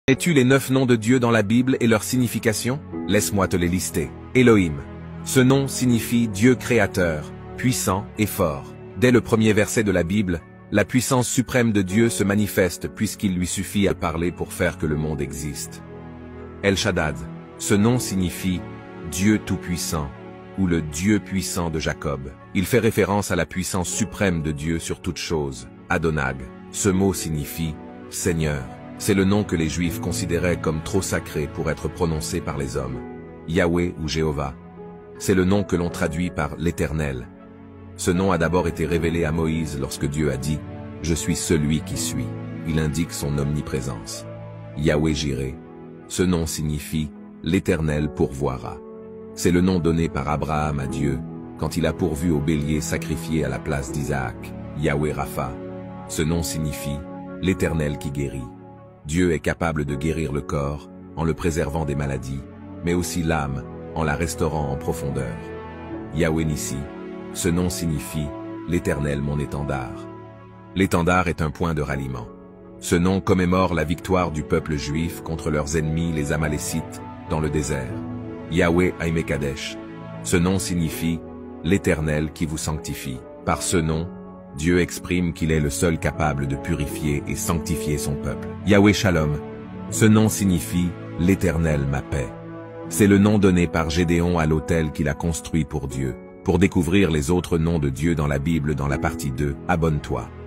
Connais-tu les 9 noms de Dieu dans la Bible et leur signification? Laisse-moi te les lister. Elohim. Ce nom signifie Dieu créateur, puissant et fort. Dès le premier verset de la Bible, la puissance suprême de Dieu se manifeste puisqu'il lui suffit à parler pour faire que le monde existe. El Shaddad. Ce nom signifie Dieu tout-puissant, ou le Dieu puissant de Jacob. Il fait référence à la puissance suprême de Dieu sur toute chose. Adonag. Ce mot signifie Seigneur. C'est le nom que les Juifs considéraient comme trop sacré pour être prononcé par les hommes. Yahweh ou Jéhovah. C'est le nom que l'on traduit par l'Éternel. Ce nom a d'abord été révélé à Moïse lorsque Dieu a dit « Je suis celui qui suis ». Il indique son omniprésence. Yahweh Jireh. Ce nom signifie « l'Éternel pourvoira ». C'est le nom donné par Abraham à Dieu quand il a pourvu au bélier sacrifié à la place d'Isaac. Yahweh Rapha. Ce nom signifie « l'Éternel qui guérit ». Dieu est capable de guérir le corps en le préservant des maladies, mais aussi l'âme en la restaurant en profondeur. Yahweh Nissi. Ce nom signifie « l'Éternel mon étendard ». L'étendard est un point de ralliement. Ce nom commémore la victoire du peuple juif contre leurs ennemis les Amalécites dans le désert. Yahweh Haïmekadesh. Ce nom signifie « l'Éternel qui vous sanctifie ». Par ce nom, Dieu exprime qu'il est le seul capable de purifier et sanctifier son peuple. Yahweh Shalom. Ce nom signifie « l'Éternel ma paix ». C'est le nom donné par Gédéon à l'autel qu'il a construit pour Dieu. Pour découvrir les autres noms de Dieu dans la Bible dans la partie 2, abonne-toi.